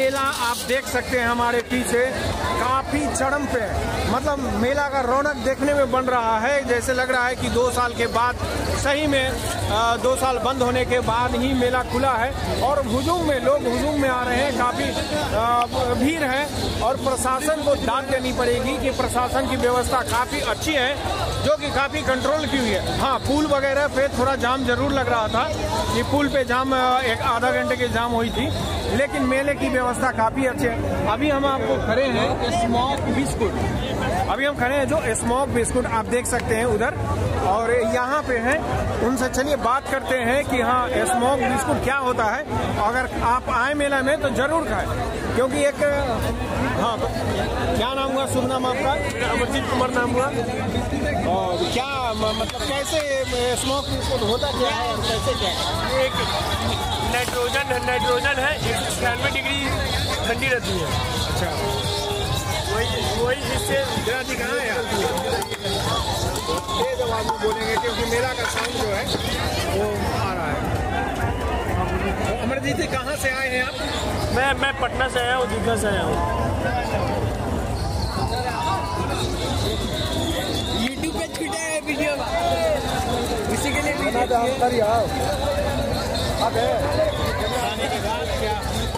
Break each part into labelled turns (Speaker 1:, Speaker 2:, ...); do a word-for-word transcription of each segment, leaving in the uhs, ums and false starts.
Speaker 1: मेला आप देख सकते हैं हमारे पीछे काफी चरम पे है। मतलब मेला का रौनक देखने में बन रहा है, जैसे लग रहा है कि दो साल के बाद सही में आ, दो साल बंद होने के बाद ही मेला खुला है और हुजूम में लोग हुजूम में आ रहे हैं, काफी भीड़ है। और प्रशासन को दाद देनी पड़ेगी कि प्रशासन की व्यवस्था काफी अच्छी है, जो कि काफी कंट्रोल की हुई है। हाँ, पुल वगैरह पे थोड़ा जाम जरूर लग रहा था कि पुल पे जाम एक आधा घंटे की जाम हुई थी, लेकिन मेले की व्यवस्था काफी अच्छी है। अभी हम आपको खड़े हैं स्मोक बिस्कुट, अभी हम खड़े हैं जो स्मोक बिस्कुट आप देख सकते हैं उधर, और यहाँ पे हैं उनसे चलिए बात करते हैं कि हाँ स्मोक बिस्कुट क्या होता है। अगर आप आए मेला में तो जरूर खाएं, क्योंकि एक हाँ तो क्या नाम हुआ, शुभ नाम आपका? अमरजीत कुमार नाम हुआ। और क्या मतलब कैसे स्मोक बिस्कुट होता क्या है और कैसे क्या है?
Speaker 2: एक नाइट्रोजन है नाइट्रोजन है एक सौ छियानवे डिग्री ठंडी रहती है।
Speaker 1: अच्छा,
Speaker 2: वही वही जिससे
Speaker 1: जी कहाँ है ये जब आप बोलेंगे, क्योंकि मेला का साउंड जो है वो आ रहा है। अमरजीत जी कहाँ से आए हैं आप?
Speaker 2: मैं मैं पटना से आया हूँ, दीघा से आया हूँ।
Speaker 3: यूट्यूब पे छूटा है वीडियो, इसी के लिए
Speaker 1: खाने के बाद क्या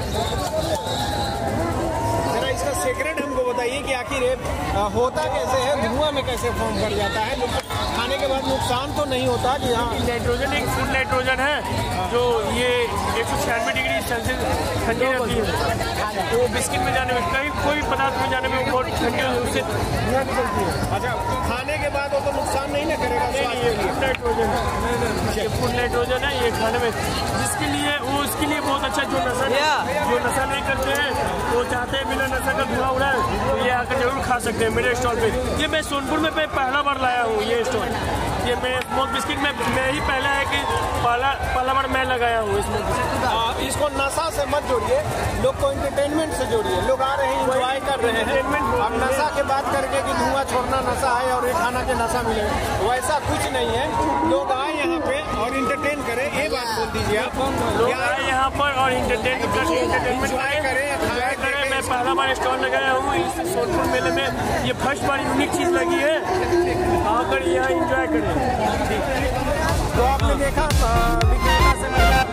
Speaker 1: जरा इसका सीक्रेट हमको बताइए कि आखिर ये होता कैसे है, धुआं में कैसे फॉर्म कर जाता है, खाने के बाद नुकसान तो नहीं होता कि हाँ?
Speaker 2: नाइट्रोजन एक फूड नाइट्रोजन है जो ये एक सौ छियानवे डिग्री सेल्सियस ठंडी रहती है, तो बिस्किट में जाने में कहीं कोई पदार्थ में जाने में बहुत ठंडी उससे धुआं निकलती है।
Speaker 1: अच्छा, खाने के बाद वो तो नुकसान नहीं ना करेगा?
Speaker 2: ये फूड नाइट्रोजन है, ये फूड नाइट्रोजन है, ये खाने में जिसके लिए वो उसके लिए बहुत अच्छा, जो नशा जो नशा नहीं करते हैं वो चाहते हैं बिना नशा का धुआं उड़ा तो ये आकर जरूर खा सकते हैं मेरे स्टॉल पे। ये मैं सोनपुर में पहला बार लाया हूँ ये स्टॉल, ये मैं स्मोक बिस्किट में मैं ही पहला है कि पहला पहला बार मैं लगाया हूँ स्मोक बिस्किट।
Speaker 1: इसको नशा से मत जोड़िए, लोग को एंटरटेनमेंट से जोड़िए। लोग आ रहे हैं, एंजॉय कर रहे हैं। अब नशा के बात करके कि धुआं छोड़ना नशा है और ये खाना के नशा मिलेगा, वैसा कुछ नहीं है। लोग आए यहाँ पे और इंटरटेन करें, ये बात बोल दीजिए आप।
Speaker 2: लोग आए यहाँ पर और इंटरटेन एंटरटेनमेंट करें। मैं पहला बार स्टॉल लगाया हूँ इस सोनपुर मेले में, ये फर्स्ट बार यूनिक चीज़ लगी है, आकर यहाँ एंजॉय करें।
Speaker 1: तो आपने देखा विक्रेता से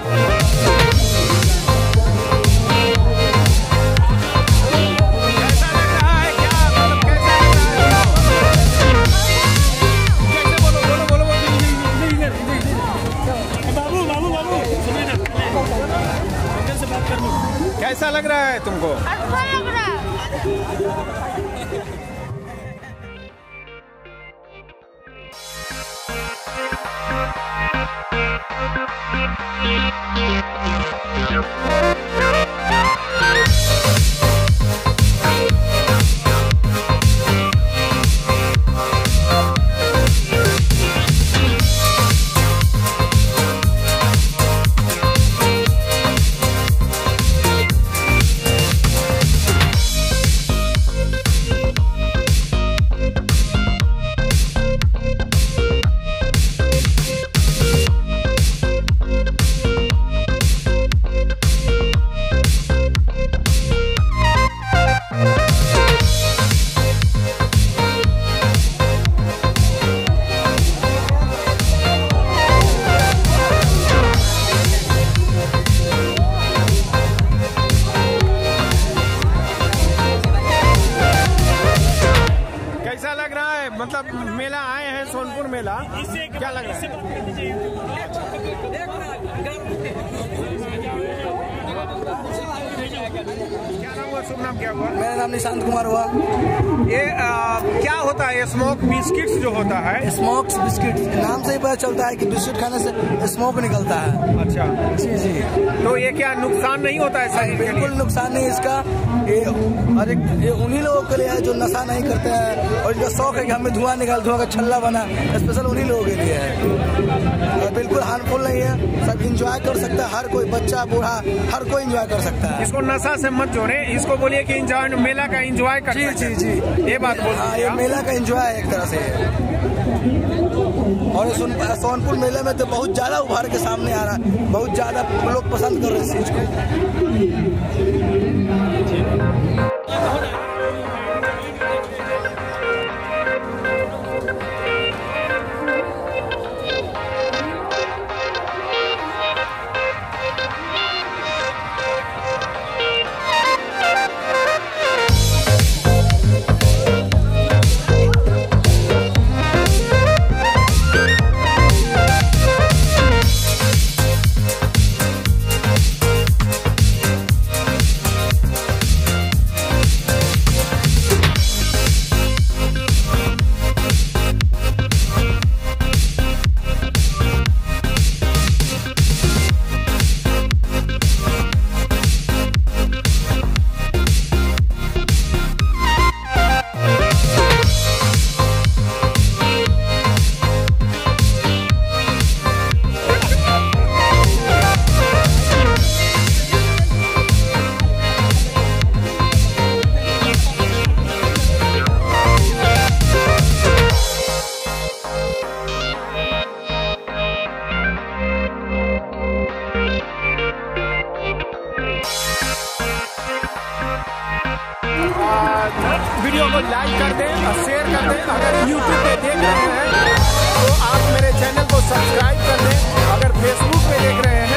Speaker 1: कैसा लग रहा है, क्या मतलब कैसा लग रहा है? कैसे बोलो बोलो बोलो
Speaker 2: बाबू बाबू बाबू सुनिए ना, अंकल से बात कर लो।
Speaker 1: कैसा लग रहा है तुमको?
Speaker 4: अच्छा लग रहा है।
Speaker 1: मतलब मेला आए हैं सोनपुर मेला, क्या लग रहा है? क्या नाम हुआ, शुभ नाम क्या हुआ?
Speaker 3: मेरा नाम निशांत कुमार हुआ।
Speaker 1: ये आ, क्या होता है स्मोक बिस्किट्स जो होता है?
Speaker 3: स्मोक बिस्किट नाम से ही पता चलता है कि बिस्किट खाने से स्मोक निकलता है।
Speaker 1: अच्छा
Speaker 3: जी जी।
Speaker 1: तो ये क्या नुकसान नहीं होता है? सही,
Speaker 3: बिल्कुल नुकसान नहीं इसका। ये अरे ये उन्हीं लोगों के लिए है जो नशा नहीं करते हैं और इनका शौक है कि हमें धुआं निकाल धुआं का छल्ला बना, स्पेशल उन्हीं लोगों के लिए है। और बिल्कुल हार्मफुल नहीं है, सब इंजॉय कर सकता है, हर कोई बच्चा बूढ़ा हर कोई इंजॉय कर सकता है।
Speaker 1: इसको नशा से मत जोड़े, इसको बोलिए कि इंजॉय मेला का इंजॉय कर।
Speaker 3: जी जी जी,
Speaker 1: ये बात बोल।
Speaker 3: हाँ, ये मेला का इंजॉय है एक तरह से। और सोनपुर मेले में तो बहुत ज्यादा उभार के सामने आ रहा है, बहुत ज्यादा लोग पसंद कर रहे हैं इस चीज को।
Speaker 1: वीडियो को लाइक कर दें और शेयर कर दें। अगर यूट्यूब पे देख रहे हैं तो आप मेरे चैनल को सब्सक्राइब कर दें। अगर फेसबुक पे देख रहे हैं